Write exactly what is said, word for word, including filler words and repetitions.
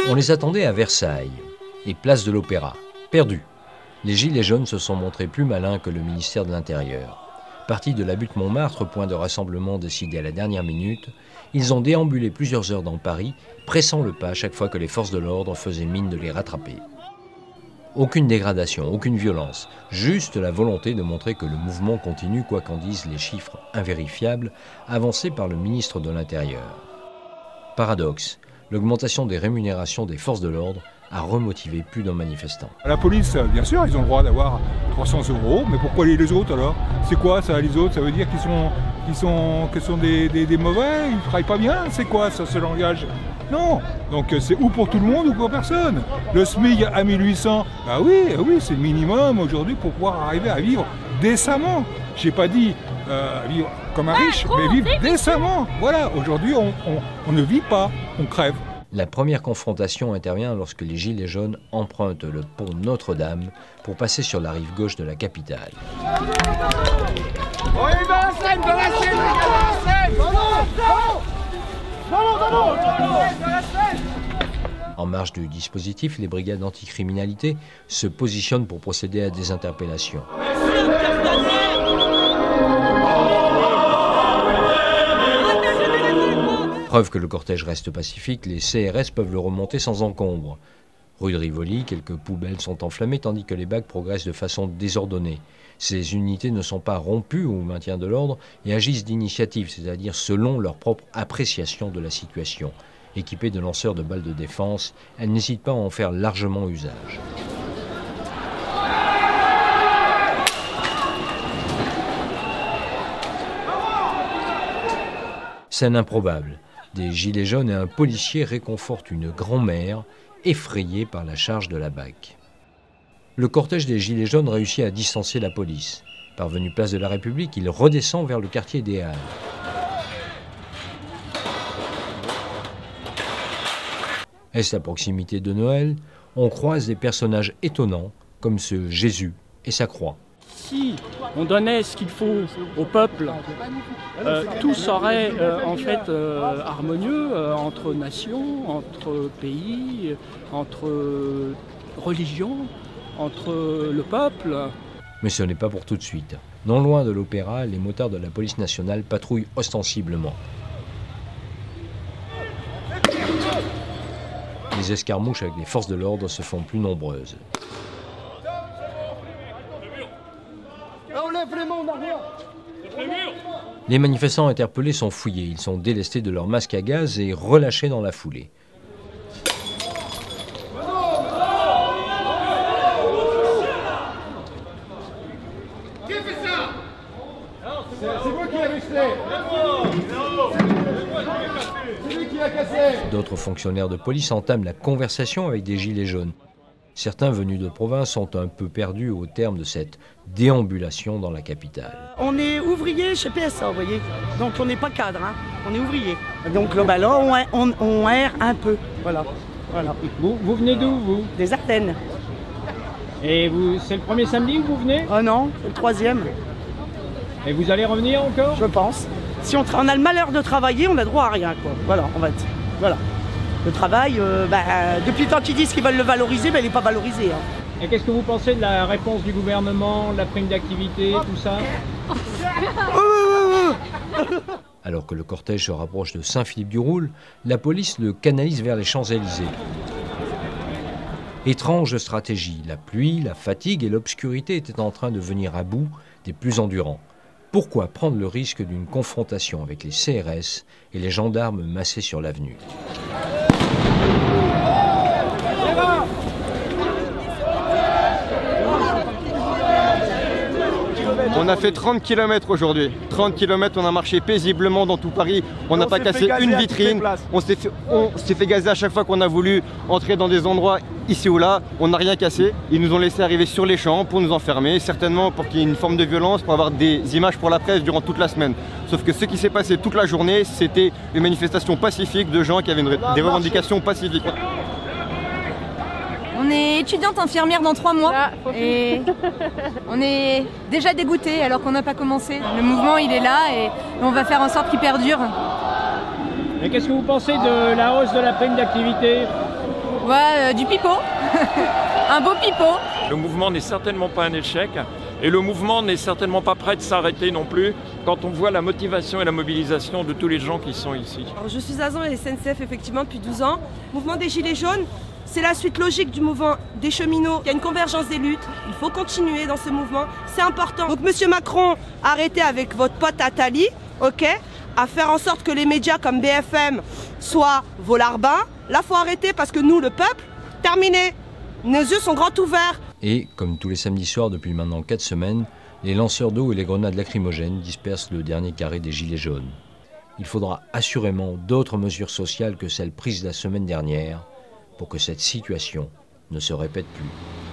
On les attendait à Versailles et place de l'Opéra. Perdus. Les Gilets jaunes se sont montrés plus malins que le ministère de l'Intérieur. Partis de la butte Montmartre, point de rassemblement décidé à la dernière minute, ils ont déambulé plusieurs heures dans Paris, pressant le pas chaque fois que les forces de l'ordre faisaient mine de les rattraper. Aucune dégradation, aucune violence, juste la volonté de montrer que le mouvement continue, quoi qu'en disent les chiffres invérifiables avancés par le ministre de l'Intérieur. Paradoxe, l'augmentation des rémunérations des forces de l'ordre a remotivé plus d'un manifestant. La police, bien sûr, ils ont le droit d'avoir trois cents euros, mais pourquoi les, les autres alors? C'est quoi ça, les autres? Ça veut dire qu'ils sont, qu'ils sont, qu'ils sont des, des, des mauvais, ils ne travaillent pas bien? C'est quoi ça, ce langage? Non. Donc c'est ou pour tout le monde ou pour personne. Le SMIC à mille huit cents, bah oui, oui, c'est le minimum aujourd'hui pour pouvoir arriver à vivre décemment. Je n'ai pas dit euh, vivre comme un riche, mais vivre décemment. Voilà, aujourd'hui on, on, on ne vit pas, on crève. La première confrontation intervient lorsque les Gilets jaunes empruntent le pont Notre-Dame pour passer sur la rive gauche de la capitale. En marge du dispositif, les brigades anticriminalité se positionnent pour procéder à des interpellations. Preuve que le cortège reste pacifique, les C R S peuvent le remonter sans encombre. Rue de Rivoli, quelques poubelles sont enflammées tandis que les bacs progressent de façon désordonnée. Ces unités ne sont pas rompues au maintien de l'ordre et agissent d'initiative, c'est-à-dire selon leur propre appréciation de la situation. Équipées de lanceurs de balles de défense, elles n'hésitent pas à en faire largement usage. Scène improbable. Des gilets jaunes et un policier réconfortent une grand-mère effrayée par la charge de la B A C. Le cortège des gilets jaunes réussit à distancer la police. Parvenu place de la République, il redescend vers le quartier des Halles. Est-ce à proximité de Noël? On croise des personnages étonnants comme ce Jésus et sa croix. Si on donnait ce qu'il faut au peuple, euh, tout serait euh, en fait euh, harmonieux euh, entre nations, entre pays, entre euh, religions, entre euh, le peuple. Mais ce n'est pas pour tout de suite. Non loin de l'Opéra, les motards de la police nationale patrouillent ostensiblement. Les escarmouches avec les forces de l'ordre se font plus nombreuses. Les manifestants interpellés sont fouillés. Ils sont délestés de leurs masques à gaz et relâchés dans la foulée. Qui a fait ça? C'est vous qui avez jeté. C'est lui qui l'a cassé. D'autres fonctionnaires de police entament la conversation avec des gilets jaunes. Certains venus de province sont un peu perdus au terme de cette déambulation dans la capitale. On est ouvrier chez P S A, vous voyez. Donc on n'est pas cadre, hein. On est ouvrier. Donc bah, là, on, on, on erre un peu. Voilà. voilà. Vous, vous venez d'où, vous? Des Ardennes. Et vous, c'est le premier samedi que vous venez? Oh non, c'est le troisième. Et vous allez revenir encore? Je pense. Si on, on a le malheur de travailler, on a droit à rien, quoi. Voilà, en fait. Voilà. Le travail, euh, bah, depuis le temps qu'ils disent qu'ils veulent le valoriser, bah, il n'est pas valorisé. Hein. Et qu'est-ce que vous pensez de la réponse du gouvernement, de la prime d'activité, tout ça? Alors que le cortège se rapproche de Saint-Philippe-du-Roule, la police le canalise vers les Champs-Élysées. Étrange stratégie, la pluie, la fatigue et l'obscurité étaient en train de venir à bout des plus endurants. Pourquoi prendre le risque d'une confrontation avec les C R S et les gendarmes massés sur l'avenue? On a fait trente kilomètres aujourd'hui. trente kilomètres, on a marché paisiblement dans tout Paris. On n'a pas cassé une vitrine. On s'est fait, on s'est fait gazer à chaque fois qu'on a voulu entrer dans des endroits ici ou là. On n'a rien cassé. Ils nous ont laissé arriver sur les champs pour nous enfermer, certainement pour qu'il y ait une forme de violence, pour avoir des images pour la presse durant toute la semaine. Sauf que ce qui s'est passé toute la journée, c'était une manifestation pacifique de gens qui avaient une, des revendications pacifiques. On est étudiante infirmière dans trois mois et on est déjà dégoûté alors qu'on n'a pas commencé. Le mouvement il est là et on va faire en sorte qu'il perdure. Et qu'est-ce que vous pensez de la hausse de la prime d'activité? Ouais, euh, du pipeau. Un beau pipeau. Le mouvement n'est certainement pas un échec et le mouvement n'est certainement pas prêt de s'arrêter non plus quand on voit la motivation et la mobilisation de tous les gens qui sont ici. Alors, je suis agent à la S N C F effectivement depuis douze ans. Le mouvement des Gilets jaunes, c'est la suite logique du mouvement des cheminots. Il y a une convergence des luttes, il faut continuer dans ce mouvement, c'est important. Donc Monsieur Macron, arrêtez avec votre pote Attali, ok, à faire en sorte que les médias comme B F M soient vos larbins. Là, faut arrêter parce que nous, le peuple, terminé. Nos yeux sont grands ouverts. Et, comme tous les samedis soirs depuis maintenant quatre semaines, les lanceurs d'eau et les grenades lacrymogènes dispersent le dernier carré des Gilets jaunes. Il faudra assurément d'autres mesures sociales que celles prises la semaine dernière pour que cette situation ne se répète plus.